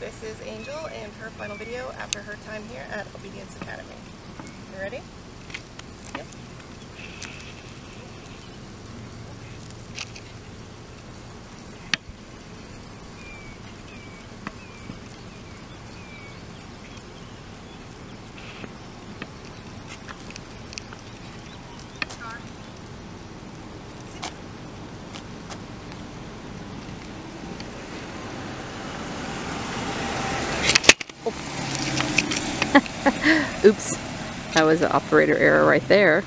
This is Angel and her final video after her time here at Obedience Academy. You ready? Yep. Oops, that was an operator error right there.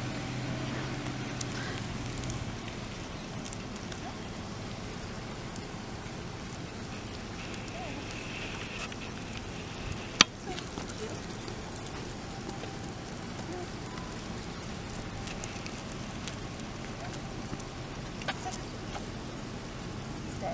Stay.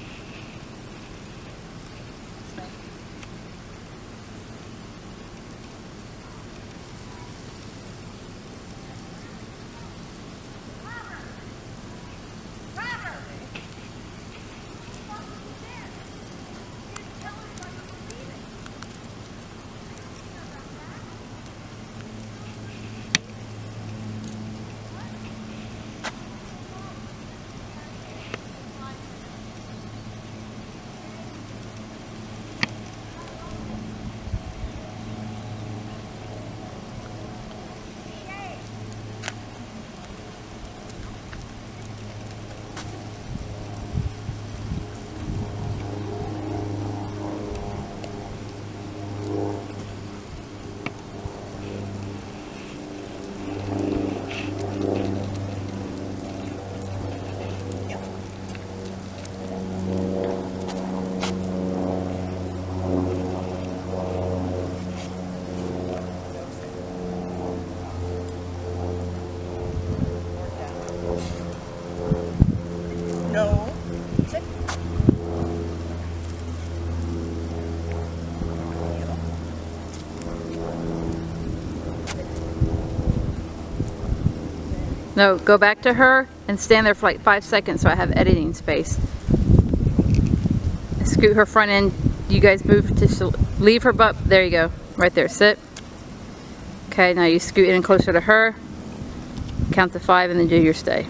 No. Sit. No, go back to her and stand there for like 5 seconds so I have editing space. Scoot her front end. You guys move to leave her butt. There you go. Right there. Sit. Okay, now you scoot in closer to her. Count to 5 and then do your stay.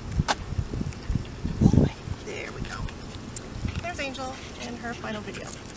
There we go. There's Angel and her final video.